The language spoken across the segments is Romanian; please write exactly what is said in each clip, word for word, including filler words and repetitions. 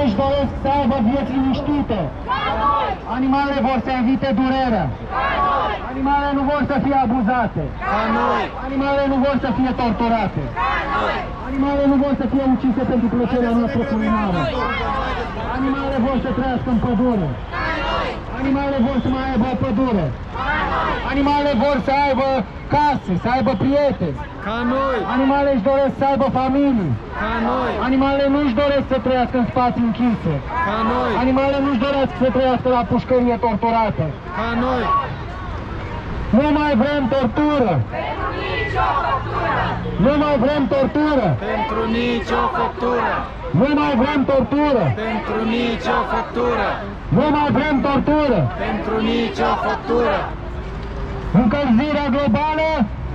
își doresc să aibă vieți liniștite. Animalele vor să evite durerea. Animalele nu vor să fie abuzate. Animalele nu vor să fie torturate. Animalele nu vor să fie ucise pentru plăcerea noastră culinară. Animalele vor să trăiască în pădure. Animalele vor să mai aibă o pădure. Animalele vor să aibă case, să aibă prieteni. Ca noi. Animalele își doresc să aibă familii. Ca noi. Animalele nu își doresc să trăiască în spații închise. Ca noi. Animalele nu își doresc să trăiască la pușcărie torturate. Ca noi. Nu mai vrem tortură. Pentru nicio făptură. Nu mai vrem tortură. Pentru nicio făptură. Nu mai vrem tortură. Pentru nicio făptură. Nu mai vrem tortură. Pentru nicio făptură. Încălzirea globală.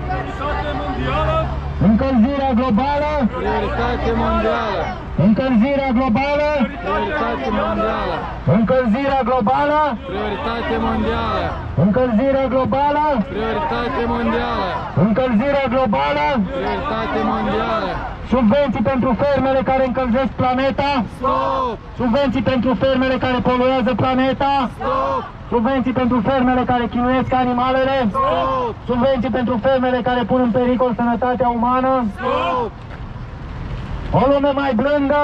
Încălzirea globală. Prioritate mondială. Încălzirea globală. Prioritate mondială. Încălzirea globală. Prioritate mondială. Încălzirea globală. Prioritate mondială. Încălzirea globală. Prioritate mondială. Subvenții pentru fermele care încălzesc planeta. Stop! Subvenții pentru fermele care poluează planeta. Stop! Subvenții pentru fermele care chinuiesc animalele. Stop! Subvenții pentru fermele care pun în pericol sănătatea umană. Stop! O lume mai blândă.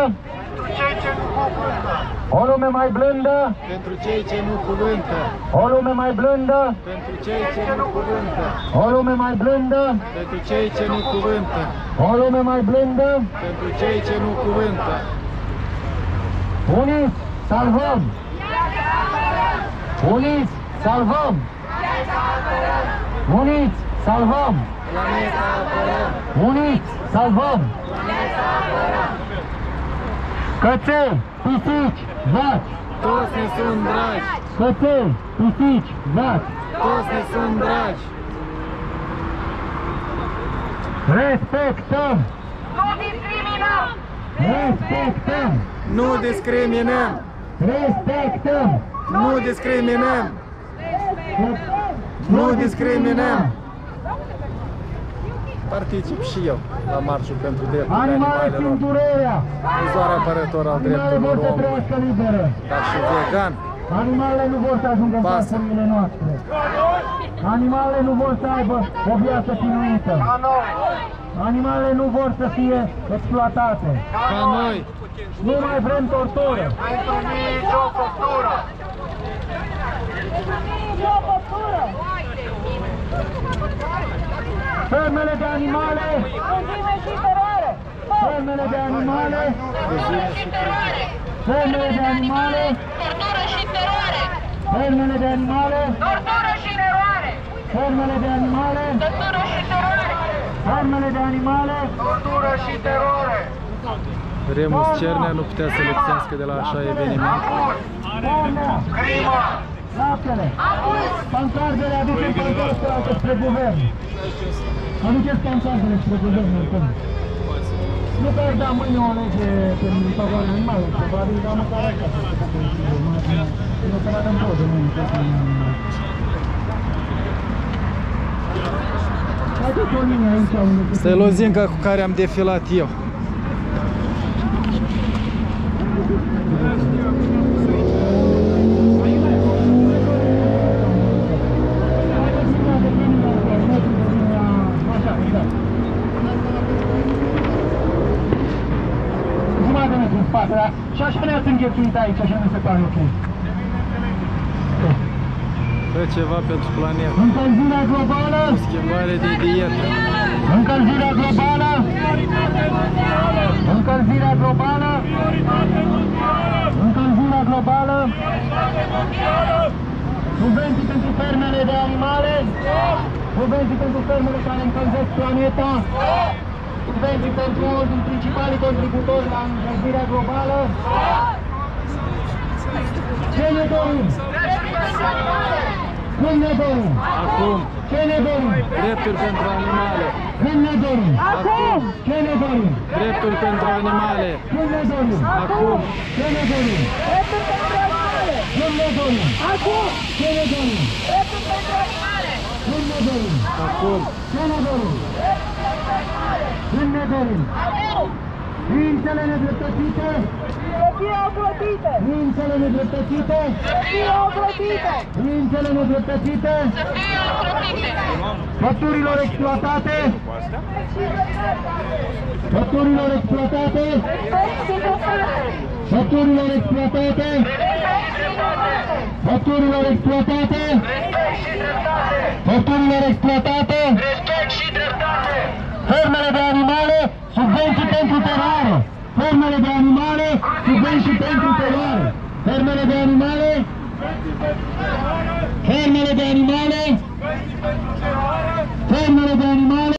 O lume mai blândă. Pentru cei ce nu cuvântă. O lume mai blândă. Pentru cei ce nu cuvântă. O lume mai blândă. Pentru cei ce nu cuvântă. O lume mai blândă. Pentru cei ce nu cuvântă. Uniți, salvăm! Uniți, salvăm! Uniți, salvăm! Planeta apărăm! Uniți, salvăm! Căței, pisici, vaci! Toți ne sunt dragi! Căței, pisici, vaci! Toți ne sunt dragi! Respectăm! Nu discriminăm! Respectăm! Nu discriminăm! Respectăm! Nu discriminăm! Nu discriminăm! Particip și eu la marșul pentru drepturile Animale simt animalelor. durerea! Nu doar apărător al Animalele vor drepturilor să omului, trăiască liberă! dar și vegan. Animalele nu vor să ajungă în Pasă. familiile noastre. Animalele nu vor să aibă o viață chinuită. Animalele nu vor să fie exploatate. Ca noi! Nu mai vrem tortură. Pentru nicio făptură! Nicio făptură! Fermele de animale. Cruzime și teroare! Fermele de animale. Tortură și teroare! Fermele de animale. Tortură și teroare! Fermele de animale. Tortură și teroare! Fermele de animale. Tortură și teroare! Fermele de animale. Tortură și teroare! Remus Cernea nu putea să lipsească de la așa eveniment. Carnea. Crimă! Laptele. Pancardele aduceți pancardele spre guvern. Aduceți pancardele spre guvern oricum. Nu că aș da mâine o lege pentru favoarea animalelor, probabil, dar măcar așa să se facă informația. Nu să vadă în poză mâine pe animale. Haideți o linie aici unde... Asta e lozinca cu care am defilat eu. Și așa ne-ați înghețuit aici, așa ne se pare ok. Fă ceva pentru planetă. Încălzirea globală. Schimbare de dietă. Încălzirea globală. Încălzirea globală. Încălzirea globală. Subvenții pentru fermele de animale. Subvenții pentru fermele care încălzesc planeta. Subvenții pentru unul din principalii contributori la încălzirea globală. Ce ne dorim? Când ne dorim? Acum. Ce ne dorim? Drepturi pentru animale. Când ne dorim? Acum. Ce ne dorim? Drepturi pentru animale. Când ne dorim? Acum. Ce ne dorim? Dreptul pentru animale! Când ne dorim? Acum! Ce ne dorim? Dreptul pentru animale! Când ne dorim? Acum. Ce ne dorim? Când ne dorim? Acum! Ființele nedreptățite Să fie ocrotite! Ființele nedreptățite! Să fie ocrotite! Ființele nedreptățite! Să fie ocrotite! Păturilor exploatate! Păturilor exploatate! Respect și dreptate! Păturilor exploatate! Respect și dreptate! Păturilor exploatate! Respect și dreptate! Păturilor exploatate! Respect și dreptate! Fermele de animale, subvenții pentru teroare! Fermele de animale, subvenții pentru teroare! Fermele de animale, fermele de animale, fermele de animale,